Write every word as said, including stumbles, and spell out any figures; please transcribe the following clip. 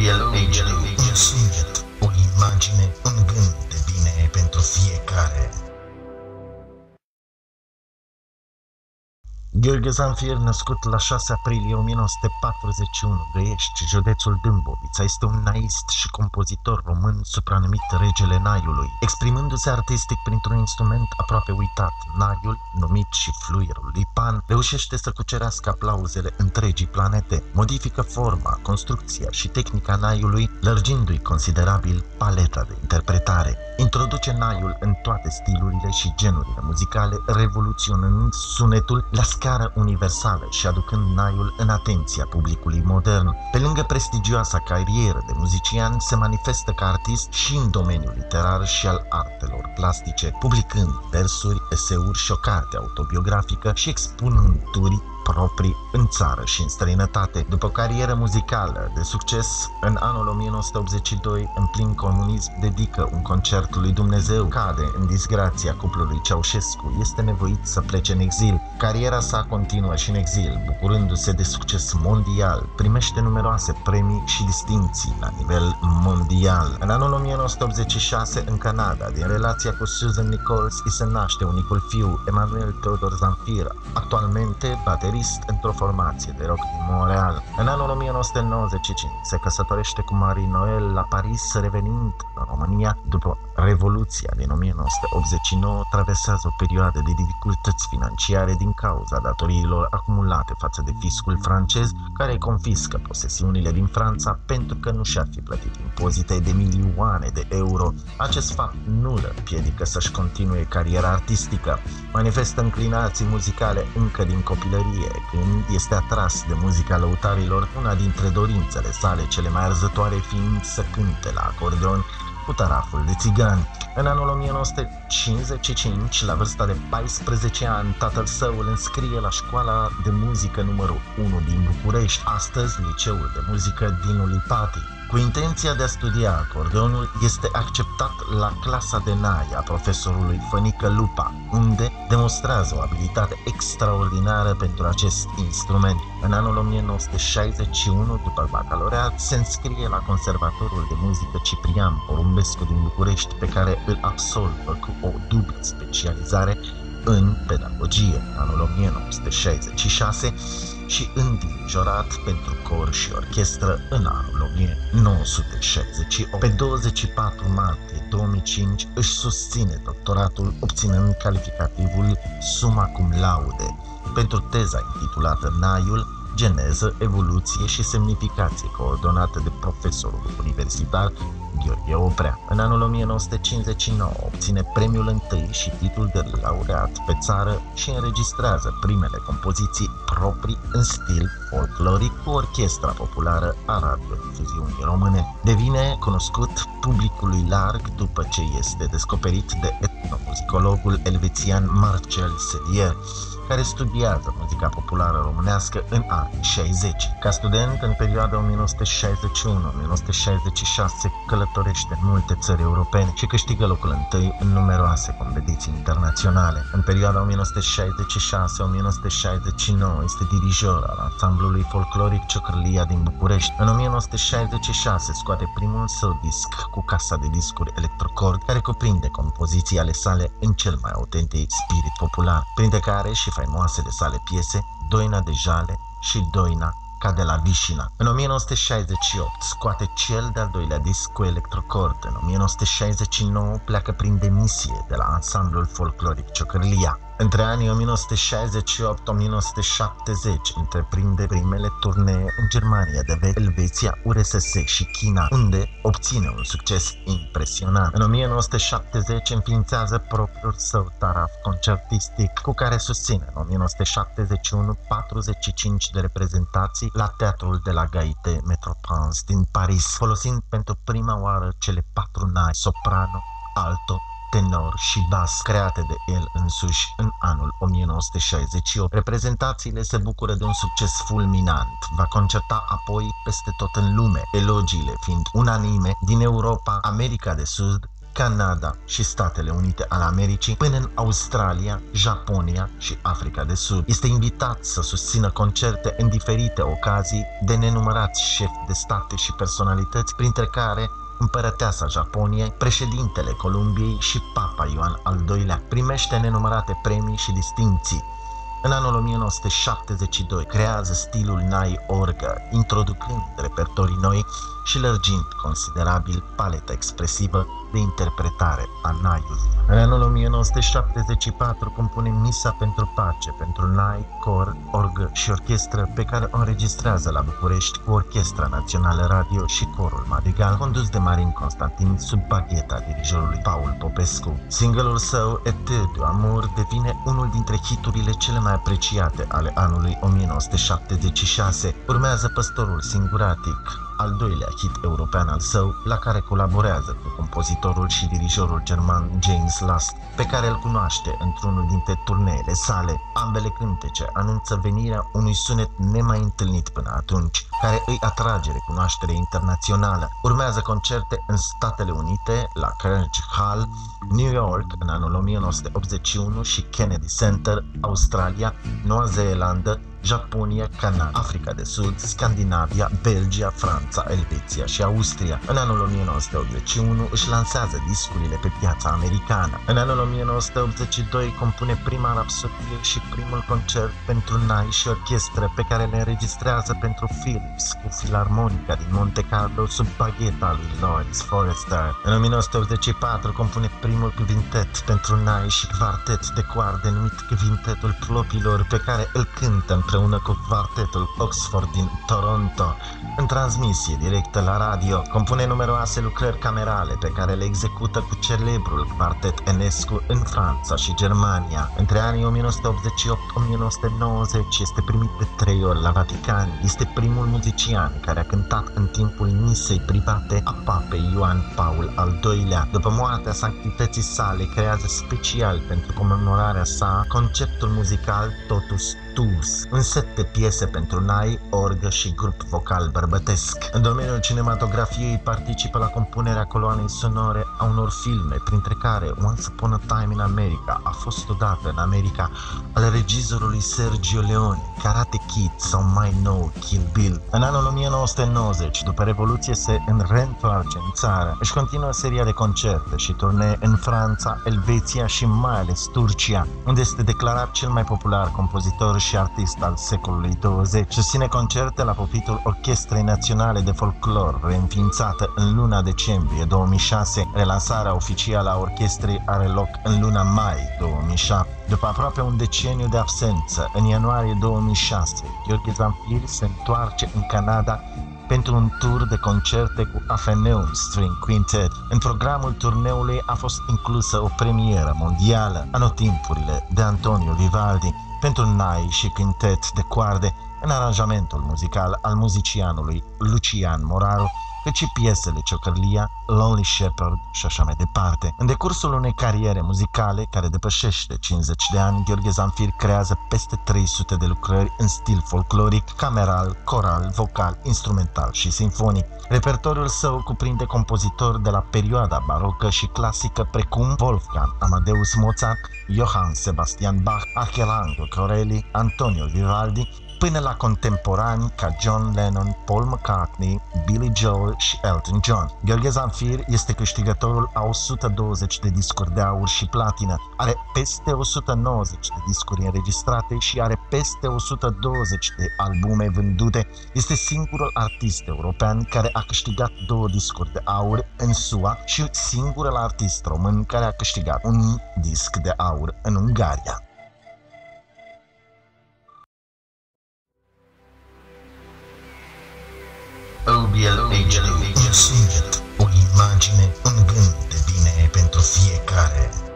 Real H D, un sunet, o imagine, un gând de bine pentru fiecare. Gheorghe Zanfir, născut la șase aprilie o mie nouă sute patruzeci și unu, Găiești, județul Dâmbovița, este un naist și compozitor român supranumit Regele Naiului, exprimându-se artistic printr-un instrument aproape uitat. Naiul, numit și fluierul lui Pan, reușește să cucerească aplauzele întregii planete, modifică forma, construcția și tehnica naiului, lărgindu-i considerabil paleta de interpretare. Introduce naiul în toate stilurile și genurile muzicale, revoluționând sunetul la scară universală și aducând naiul în atenția publicului modern. Pe lângă prestigioasa carieră de muzician, se manifestă ca artist și în domeniul literar și al artelor plastice, publicând versuri, eseuri și o carte autobiografică și expunând turi proprii în țară și în străinătate. După o carieră muzicală de succes, în anul o mie nouă sute optzeci și doi, în plin comunism, dedică un concert lui Dumnezeu, cade în disgrația cuplului Ceaușescu, este nevoit să plece în exil. Cariera sa continuă și în exil, bucurându-se de succes mondial, primește numeroase premii și distincții la nivel mondial. În anul o mie nouă sute optzeci și șase, în Canada, din relația cu Susan Nichols, îi se naște unicul fiu, Emanuel Teodor Zanfir, actualmente baterist într-o formație de rock din Montreal. În anul o mie nouă sute nouăzeci și cinci se căsătorește cu Marie Noël la Paris, revenind în România după Revoluția din o mie nouă sute optzeci și nouă, traversează o perioadă de dificultăți financiare din cauza datoriilor acumulate față de fiscul francez, care îi confiscă posesiunile din Franța pentru că nu și-ar fi plătit impozite de milioane de euro. Acest fapt nu îl împiedică să-și continue cariera artistică. Manifestă înclinații muzicale încă din copilărie, când este atras de muzica lăutarilor, una dintre dorințele sale cele mai arzătoare fiind să cânte la acordeon cu taraful de țigani. În anul o mie nouă sute cincizeci și cinci, la vârsta de paisprezece ani, tatăl său îl înscrie la școala de muzică numărul unu din București, astăzi Liceul de Muzică Dinu Lipati. Cu intenția de a studia acordeonul, este acceptat la clasa de nai a profesorului Fănică Lupa, unde demonstrează o abilitate extraordinară pentru acest instrument. În anul o mie nouă sute șaizeci și unu, după bacalaureat, se înscrie la Conservatorul de Muzică Ciprian Porumbescu din București, pe care îl absolvă cu o dublă specializare în pedagogie în anul o mie nouă sute șaizeci și șase și în dirijorat pentru cor și orchestră în anul o mie nouă sute șaizeci și opt. Pe douăzeci și patru martie două mii cinci își susține doctoratul, obținând calificativul summa cum laude pentru teza intitulată Naiul, geneză, evoluție și semnificație, coordonată de profesorul universitar Gheorghe Oprea. În anul o mie nouă sute cincizeci și nouă obține premiul întâi și titlul de laureat pe țară și înregistrează primele compoziții proprii în stil folcloric cu orchestra populară a radiodifuziunii române. Devine cunoscut publicului larg după ce este descoperit de etnomuzicologul elvețian Marcel Selier, care studiază muzica populară românească în anii șaizeci. Ca student, în perioada o mie nouă sute șaizeci și unu - o mie nouă sute șaizeci și șase, călătorește în multe țări europene și câștigă locul întâi în numeroase competiții internaționale. În perioada o mie nouă sute șaizeci și șase - o mie nouă sute șaizeci și nouă este dirijor al ansamblului folcloric Ciocârlia din București. În o mie nouă sute șaizeci și șase scoate primul său disc cu casa de discuri Electrocord, care cuprinde compoziții ale sale în cel mai autentic spirit popular, printre care și faimoasele sale piese Doina de Jale și Doina ca de la Vișina. În o mie nouă sute șaizeci și opt scoate cel de-al doilea disc cu Electrocord. În o mie nouă sute șaizeci și nouă pleacă prin demisie de la ansamblul folcloric Ciocârlia. Între anii o mie nouă sute șaizeci și opt - o mie nouă sute șaptezeci întreprinde primele turnee în Germania de Vest, Elveția, U R S S și China, unde obține un succes impresionant. În o mie nouă sute șaptezeci înființează propriul său taraf concertistic, cu care susține în o mie nouă sute șaptezeci și unu patruzeci și cinci de reprezentații la Teatrul de la Gaite Metropans din Paris, folosind pentru prima oară cele patru nai, soprano, alto, tenor și bas, create de el însuși în anul o mie nouă sute șaizeci și opt. Reprezentațiile se bucură de un succes fulminant. Va concerta apoi peste tot în lume, elogiile fiind unanime din Europa, America de Sud Canada și Statele Unite ale Americii, până în Australia, Japonia și Africa de Sud. Este invitat să susțină concerte în diferite ocazii de nenumărați șefi de state și personalități, printre care împărăteasa Japoniei, președintele Columbiei și Papa Ioan al doilea. Primește nenumărate premii și distincții. În anul o mie nouă sute șaptezeci și doi creează stilul Nai Orgă, introducând repertorii noi și lărgind considerabil paleta expresivă de interpretare a naiului. În anul o mie nouă sute șaptezeci și patru compune Misa pentru Pace pentru nai, cor, orgă și orchestră, pe care o înregistrează la București cu Orchestra Națională Radio și Corul Madrigal, condus de Marin Constantin sub bagheta dirijorului Paul Popescu. Singleul său, Et de Amour, devine unul dintre hiturile cele mai apreciate ale anului o mie nouă sute șaptezeci și șase. Urmează Păstorul Singuratic, al doilea hit european al său, la care colaborează cu compozitorul și dirijorul german James Last, pe care îl cunoaște într-unul dintre turneele sale. Ambele cântece anunță venirea unui sunet nemai întâlnit până atunci, care îi atrage recunoaștere internațională. Urmează concerte în Statele Unite, la Carnegie Hall, New York în anul o mie nouă sute optzeci și unu și Kennedy Center, Australia, Noua Zeelandă, Japonia, Canada, Africa de Sud, Scandinavia, Belgia, Franța, Elveția și Austria. În anul o mie nouă sute optzeci și unu își lansează discurile pe piața americană. În anul o mie nouă sute optzeci și doi compune prima rapsodie și primul concert pentru nai și orchestră, pe care le înregistrează pentru Philips cu Filarmonica din Monte Carlo sub bagheta lui Lawrence Forrester. În o mie nouă sute optzeci și patru compune primul quintet pentru nai și quartet de coarde numit Quintetul Plopilor, pe care îl cântă împreună cu quartetul Oxford din Toronto, în transmisie directă la radio. Compune numeroase lucrări camerale pe care le execută cu celebrul quartet Enescu în Franța și Germania. Între anii o mie nouă sute optzeci și opt - o mie nouă sute nouăzeci este primit de trei ori la Vatican. Este primul muzician care a cântat în timpul misei private a Papei Ioan Paul al doilea. După moartea sanctității sale, creează special pentru comemorarea sa conceptul muzical Totus Tuus, un set de piese pentru nai, orgă și grup vocal bărbătesc. În domeniul cinematografiei participă la compunerea coloanei sonore a unor filme, printre care Once Upon a Time in America, A fost odată în America, al regizorului Sergio Leone, Karate Kid sau mai nou Kill Bill. În anul o mie nouă sute nouăzeci, după Revoluție, se reîntoarce în țară. Își continuă seria de concerte și turnee în Franța, Elveția și mai ales Turcia, unde este declarat cel mai popular compozitor și artist al secolului douăzeci. Susține concerte la pupitul Orchestrei Naționale de Folclor, reînființată în luna decembrie două mii șase. Relansarea oficială a orchestrei are loc în luna mai două mii șapte. După aproape un deceniu de absență, în ianuarie două mii șase, Gheorghe Zanfir se întoarce în Canada pentru un tur de concerte cu Athenaeum String Quintet. În programul turneului a fost inclusă o premieră mondială, Anotimpurile de Antonio Vivaldi, pentru nai și quintet de coarde, în aranjamentul muzical al muzicianului Lucian Moraru, cât și piesele Ciocărlia, Lonely Shepherd și așa mai departe. În decursul unei cariere muzicale care depășește cincizeci de ani, Gheorghe Zanfir creează peste trei sute de lucrări în stil folcloric, cameral, coral, vocal, instrumental și sinfonic. Repertoriul său cuprinde compozitori de la perioada barocă și clasică precum Wolfgang Amadeus Mozart, Johann Sebastian Bach, Archelangelo Corelli, Antonio Vivaldi, până la contemporani ca John Lennon, Paul McCartney, Billy Joel și Elton John. Gheorghe Zanfir este câștigătorul a o sută douăzeci de discuri de aur și platină, are peste o sută nouăzeci de discuri înregistrate și are peste o sută douăzeci de albume vândute. Este singurul artist european care a câștigat două discuri de aur în S U A și singurul artist român care a câștigat un disc de aur în Ungaria. O B L H D, un sunet, o imagine, un gând de bine pentru fiecare.